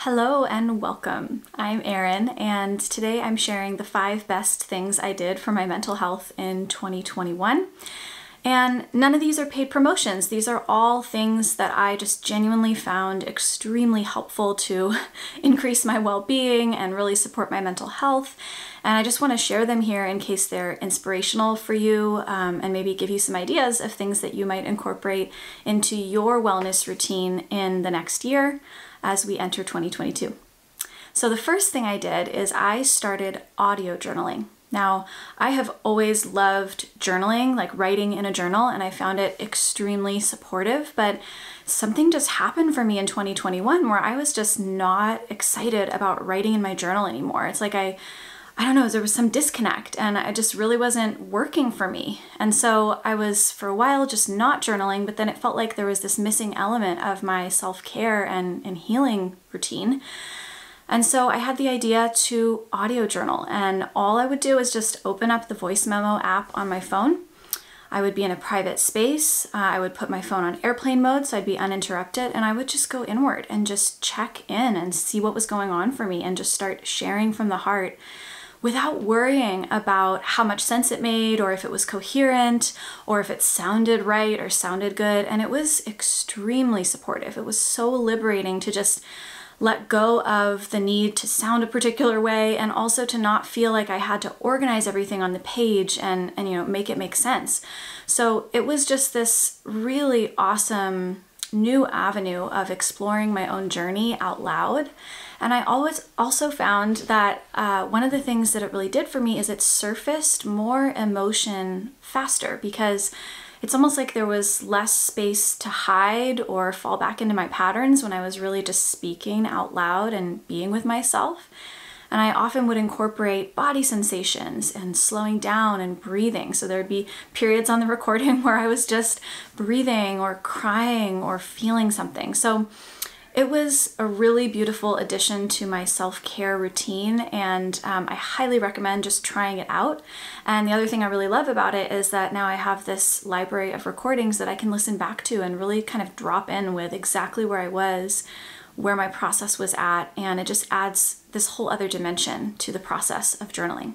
Hello and welcome. I'm Erin, and today I'm sharing the 5 best things I did for my mental health in 2021. And none of these are paid promotions. These are all things that I just genuinely found extremely helpful to increase my well-being and really support my mental health. And I just want to share them here in case they're inspirational for you, and maybe give you some ideas of things that you might incorporate into your wellness routine in the next year as we enter 2022. So the first thing I did is I started audio journaling. Now, I have always loved journaling, like writing in a journal, and I found it extremely supportive, but something just happened for me in 2021 where I was just not excited about writing in my journal anymore. It's like I don't know, there was some disconnect and it just really wasn't working for me. And so I was for a while just not journaling, but then it felt like there was this missing element of my self-care and healing routine. And so I had the idea to audio journal, and all I would do is just open up the voice memo app on my phone. I would be in a private space. I would put my phone on airplane mode so I'd be uninterrupted, and I would just go inward and just check in and see what was going on for me and just start sharing from the heart without worrying about how much sense it made or if it was coherent or if it sounded right or sounded good. And it was extremely supportive. It was so liberating to just let go of the need to sound a particular way and also to not feel like I had to organize everything on the page and make it make sense. So it was just this really awesome new avenue of exploring my own journey out loud. And I always also found that one of the things that it really did for me is it surfaced more emotion faster, because it's almost like there was less space to hide or fall back into my patterns when I was really just speaking out loud and being with myself. And I often would incorporate body sensations and slowing down and breathing. So there'd be periods on the recording where I was just breathing or crying or feeling something. So it was a really beautiful addition to my self-care routine, and I highly recommend just trying it out. And the other thing I really love about it is that now I have this library of recordings that I can listen back to and really kind of drop in with exactly where I was, where my process was at, and it just adds this whole other dimension to the process of journaling.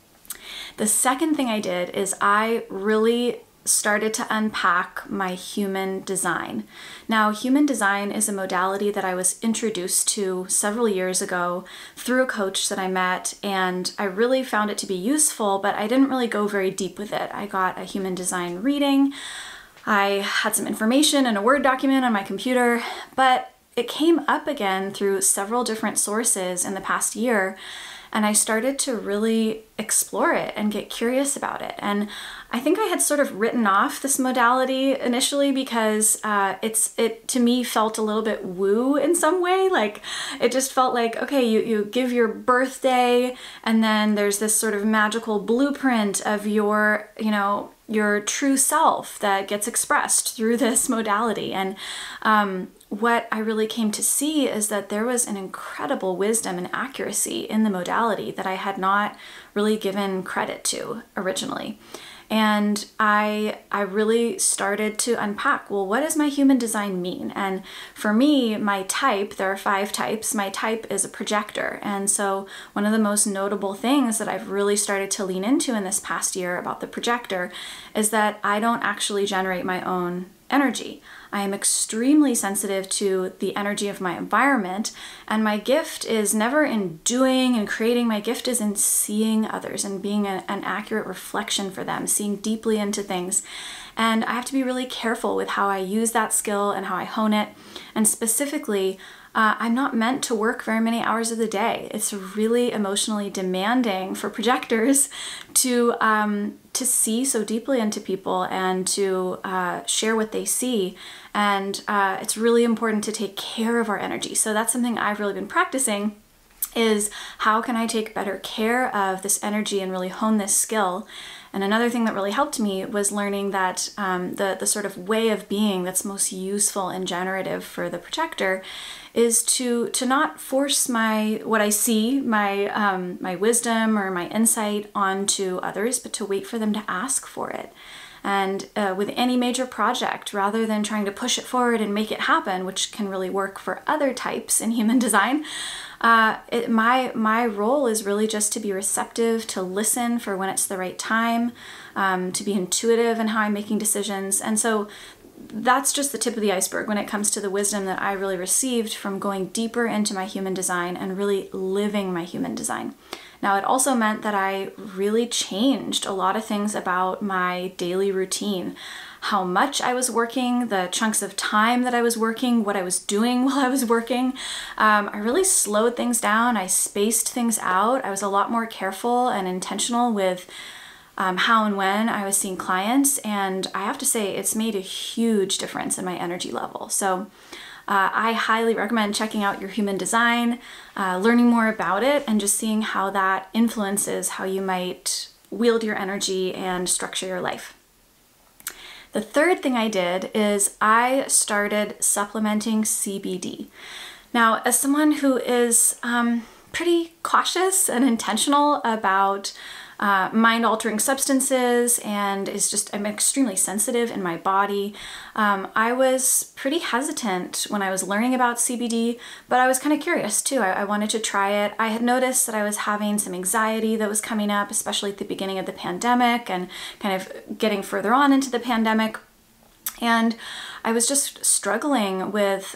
The second thing I did is I really started to unpack my human design. Now, human design is a modality that I was introduced to several years ago through a coach that I met, and I really found it to be useful, but I didn't really go very deep with it. I got a human design reading. I had some information in a Word document on my computer, but it came up again through several different sources in the past year, and I started to really explore it and get curious about it. And I think I had sort of written off this modality initially because it to me felt a little bit woo in some way. Like it just felt like, okay, you give your birthday and then there's this sort of magical blueprint of your true self that gets expressed through this modality. And what I really came to see is that there was an incredible wisdom and accuracy in the modality that I had not really given credit to originally. And I really started to unpack, well, what does my human design mean? And for me, my type, there are 5 types, my type is a projector. And so one of the most notable things that I've really started to lean into in this past year about the projector is that I don't actually generate my own energy. I am extremely sensitive to the energy of my environment, and my gift is never in doing and creating. My gift is in seeing others and being an accurate reflection for them, seeing deeply into things. And I have to be really careful with how I use that skill and how I hone it. And specifically, I'm not meant to work very many hours of the day. It's really emotionally demanding for projectors to see so deeply into people and to share what they see. And it's really important to take care of our energy. So that's something I've really been practicing, is how can I take better care of this energy and really hone this skill. And another thing that really helped me was learning that the sort of way of being that's most useful and generative for the projector is to not force what I see, my wisdom or my insight onto others, but to wait for them to ask for it. And with any major project, rather than trying to push it forward and make it happen, which can really work for other types in human design, my role is really just to be receptive, to listen for when it's the right time, to be intuitive in how I'm making decisions. And so that's just the tip of the iceberg when it comes to the wisdom that I really received from going deeper into my human design and really living my human design. Now, it also meant that I really changed a lot of things about my daily routine. How much I was working, the chunks of time that I was working, what I was doing while I was working. I really slowed things down. I spaced things out. I was a lot more careful and intentional with how and when I was seeing clients. And I have to say, it's made a huge difference in my energy level. So I highly recommend checking out your human design, learning more about it, and just seeing how that influences how you might wield your energy and structure your life. The third thing I did is I started supplementing CBD. Now, as someone who is pretty cautious and intentional about mind-altering substances and I'm extremely sensitive in my body, I was pretty hesitant when I was learning about CBD, but I was kind of curious too. I wanted to try it. I had noticed that I was having some anxiety that was coming up, especially at the beginning of the pandemic and kind of getting further on into the pandemic. And I was just struggling with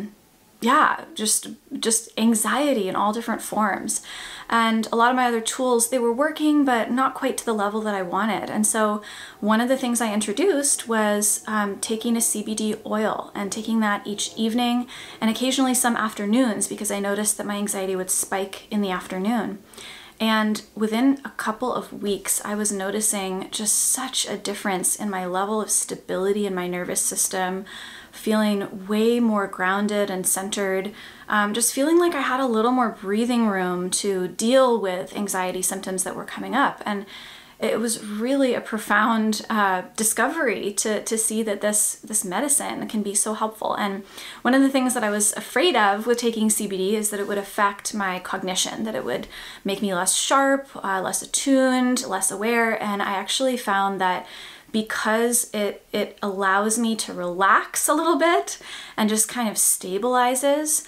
just anxiety in all different forms. And a lot of my other tools, they were working, but not quite to the level that I wanted. And so one of the things I introduced was taking a CBD oil and taking that each evening and occasionally some afternoons, because I noticed that my anxiety would spike in the afternoon. And within a couple of weeks, I was noticing just such a difference in my level of stability in my nervous system, feeling way more grounded and centered, just feeling like I had a little more breathing room to deal with anxiety symptoms that were coming up. And it was really a profound discovery to see that this medicine can be so helpful. And one of the things that I was afraid of with taking CBD is that it would affect my cognition, that it would make me less sharp, less attuned, less aware. And I actually found that because it allows me to relax a little bit and just kind of stabilizes,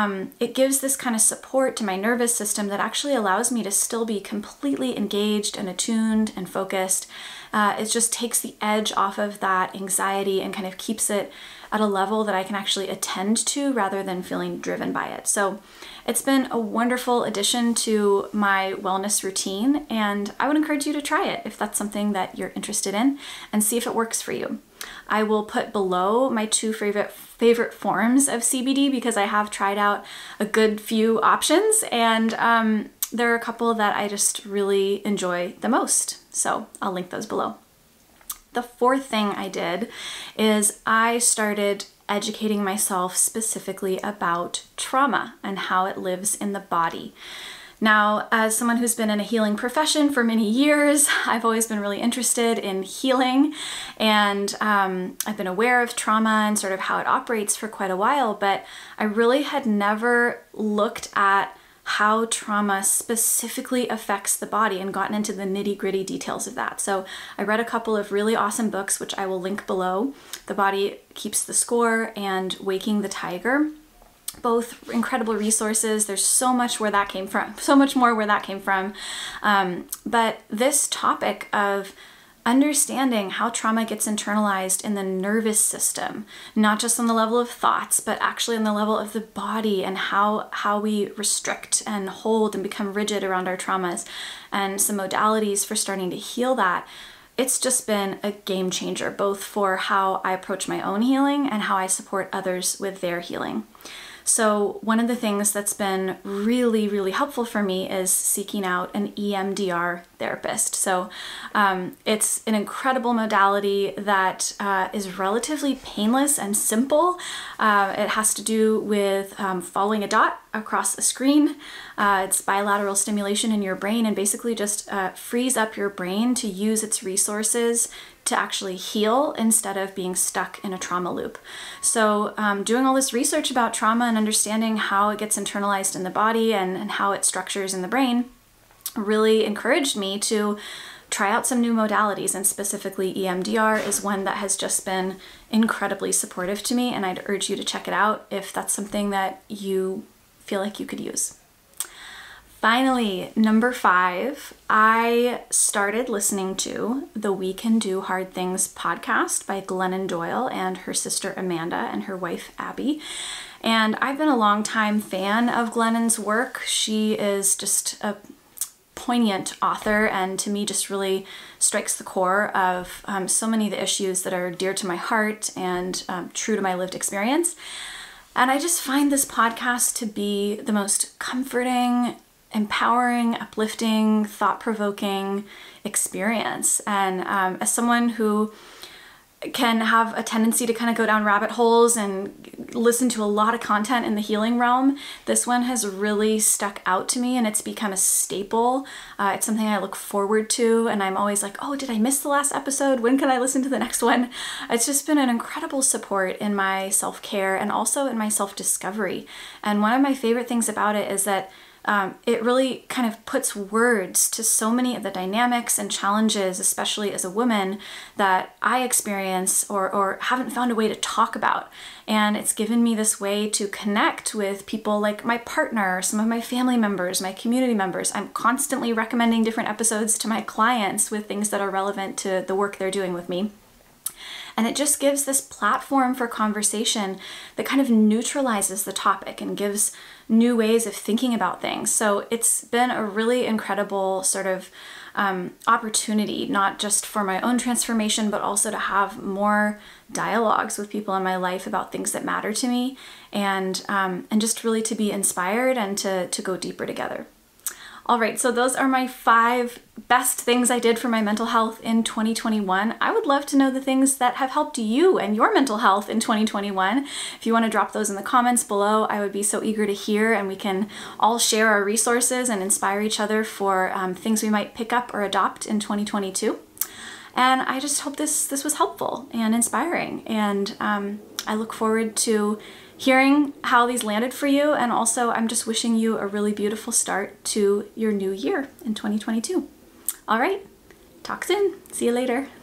it gives this kind of support to my nervous system that actually allows me to still be completely engaged and attuned and focused. It just takes the edge off of that anxiety and kind of keeps it at a level that I can actually attend to rather than feeling driven by it. So it's been a wonderful addition to my wellness routine, and I would encourage you to try it if that's something that you're interested in and see if it works for you. I will put below my two favorite forms of CBD because I have tried out a good few options, and there are a couple that I just really enjoy the most. So I'll link those below. The fourth thing I did is I started educating myself specifically about trauma and how it lives in the body. Now, as someone who's been in a healing profession for many years, I've always been really interested in healing, and I've been aware of trauma and sort of how it operates for quite a while, but I really had never looked at how trauma specifically affects the body and gotten into the nitty-gritty details of that. So I read a couple of really awesome books, which I will link below. The Body Keeps the Score and Waking the Tiger. Both incredible resources. There's so much where that came from, so much more where that came from. But this topic of understanding how trauma gets internalized in the nervous system, not just on the level of thoughts, but actually on the level of the body, and how we restrict and hold and become rigid around our traumas, and some modalities for starting to heal that. It's just been a game changer, both for how I approach my own healing and how I support others with their healing. So one of the things that's been really, really helpful for me is seeking out an EMDR therapist. So it's an incredible modality that is relatively painless and simple. It has to do with following a dot across a screen. It's bilateral stimulation in your brain, and basically just frees up your brain to use its resources to actually heal instead of being stuck in a trauma loop. So doing all this research about trauma and understanding how it gets internalized in the body and how it structures in the brain really encouraged me to try out some new modalities, and specifically EMDR is one that has just been incredibly supportive to me, and I'd urge you to check it out if that's something that you feel like you could use. Finally, number 5, I started listening to the We Can Do Hard Things podcast by Glennon Doyle and her sister Amanda and her wife Abby. And I've been a longtime fan of Glennon's work. She is just a poignant author, and to me just really strikes the core of so many of the issues that are dear to my heart and true to my lived experience. And I just find this podcast to be the most comforting, empowering, uplifting, thought-provoking experience. And as someone who can have a tendency to kind of go down rabbit holes and listen to a lot of content in the healing realm, this one has really stuck out to me, and it's become a staple. It's something I look forward to, and I'm always like, oh, did I miss the last episode? When can I listen to the next one? It's just been an incredible support in my self-care and also in my self-discovery. And one of my favorite things about it is that it really kind of puts words to so many of the dynamics and challenges, especially as a woman, that I experience or haven't found a way to talk about. And it's given me this way to connect with people like my partner, some of my family members, my community members. I'm constantly recommending different episodes to my clients with things that are relevant to the work they're doing with me. And it just gives this platform for conversation that kind of neutralizes the topic and gives new ways of thinking about things. So it's been a really incredible sort of opportunity, not just for my own transformation, but also to have more dialogues with people in my life about things that matter to me, and just really to be inspired and to go deeper together. All right, so those are my 5 best things I did for my mental health in 2021. I would love to know the things that have helped you and your mental health in 2021. If you want to drop those in the comments below, I would be so eager to hear, and we can all share our resources and inspire each other for things we might pick up or adopt in 2022. And I just hope this was helpful and inspiring, and I look forward to hearing how these landed for you, and also I'm just wishing you a really beautiful start to your new year in 2022. All right, talk soon. See you later.